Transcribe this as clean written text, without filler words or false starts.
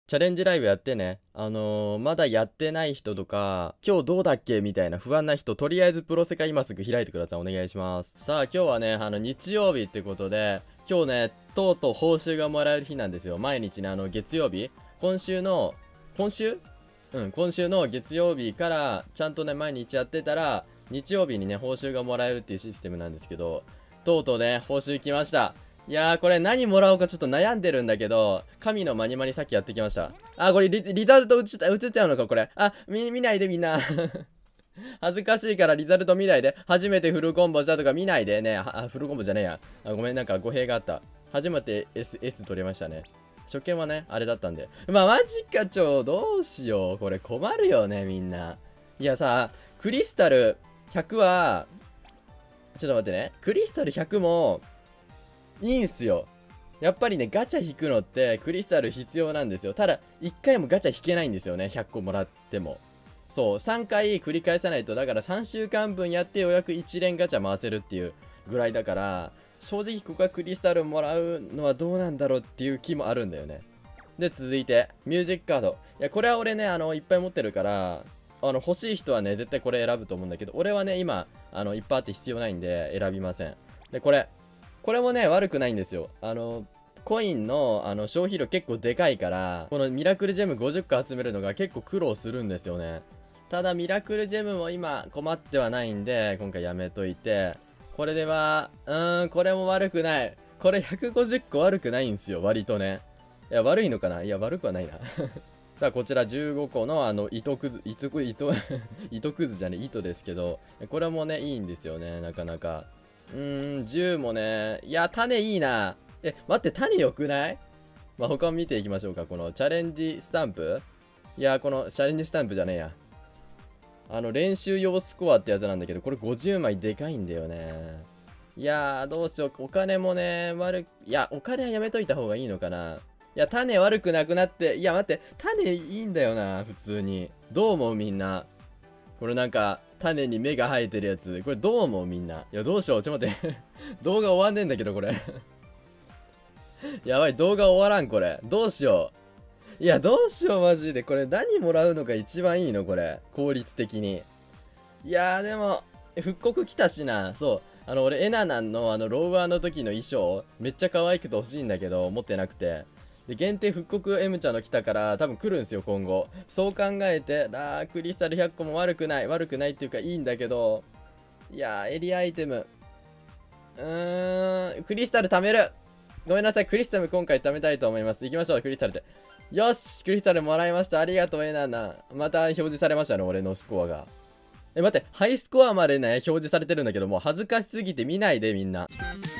チャレンジライブやってね。まだやってない人とか、今日どうだっけみたいな不安な人、とりあえずプロセカ今すぐ開いてください。お願いします。さあ、今日はね、日曜日ってことで、今日ね、とうとう報酬がもらえる日なんですよ。毎日ね、月曜日。今週の月曜日から、ちゃんとね、毎日やってたら、日曜日にね、報酬がもらえるっていうシステムなんですけど、とうとうね、報酬来ました。いやー、これ何もらおうかちょっと悩んでるんだけど、神のマニマニさっきやってきました。あ、これリザルト映っちゃうのか、これ。あ、見ないでみんな。恥ずかしいからリザルト見ないで。初めてフルコンボしたとか見ないでね。フルコンボじゃねえや。ごめん、なんか語弊があった。初めて S 取れましたね。初見はね、あれだったんで。まあ、マジかどうしよう。これ困るよね、みんな。いやさ、クリスタル100は、ちょっと待ってね。クリスタル100も、いいんすよ。やっぱりね、ガチャ引くのってクリスタル必要なんですよ。ただ、1回もガチャ引けないんですよね。100個もらっても。そう、3回繰り返さないと、だから3週間分やってようやく1連ガチャ回せるっていうぐらいだから、正直ここはクリスタルもらうのはどうなんだろうっていう気もあるんだよね。で、続いて、ミュージックカード。いや、これは俺ね、いっぱい持ってるから、欲しい人はね、絶対これ選ぶと思うんだけど、俺はね、今、いっぱいあって必要ないんで、選びません。で、これもね、悪くないんですよ。コインの、消費量結構でかいから、このミラクルジェム50個集めるのが結構苦労するんですよね。ただ、ミラクルジェムも今困ってはないんで、今回やめといて、これでは、これも悪くない。これ150個悪くないんですよ、割とね。いや、悪いのかな？いや、悪くはないな。さあ、こちら15個の糸くずじゃね、糸ですけど、これもね、いいんですよね、なかなか。10もね、いや、種いいな。待って、種良くない？まあ、他を見ていきましょうか。このチャレンジスタンプ。いや、このチャレンジスタンプじゃねえや。練習用スコアってやつなんだけど、これ50枚でかいんだよね。いやー、どうしよう。お金もね、いや、お金はやめといた方がいいのかな。いや、種悪くなくなって、いや、待って、種いいんだよな、普通に。どう思うみんな。これなんか、種に芽が生えてるやつ。これどう思うみんな。いや、どうしよう。ちょっと待って。動画終わんねえんだけど、これ。やばい、動画終わらん、これ。どうしよう。いや、どうしよう、マジで。これ何もらうのが一番いいのこれ。効率的に。いやー、でも、復刻来たしな。そう。俺、エナナンのローワーの時の衣装、めっちゃ可愛くて欲しいんだけど、持ってなくて。で、限定復刻 M ちゃんの来たから、多分来るんすよ、今後。そう考えて、クリスタル100個も悪くない。悪くないっていうか、いいんだけど、いやー、エリアアイテム。クリスタル貯める。ごめんなさい、クリスタル今回貯めたいと思います。行きましょう、クリスタルで。よし、クリスタルもらいました。ありがとう、エナナ。また表示されましたね、俺のスコアが。待って、ハイスコアまでね、表示されてるんだけど、もう恥ずかしすぎて見ないで、みんな。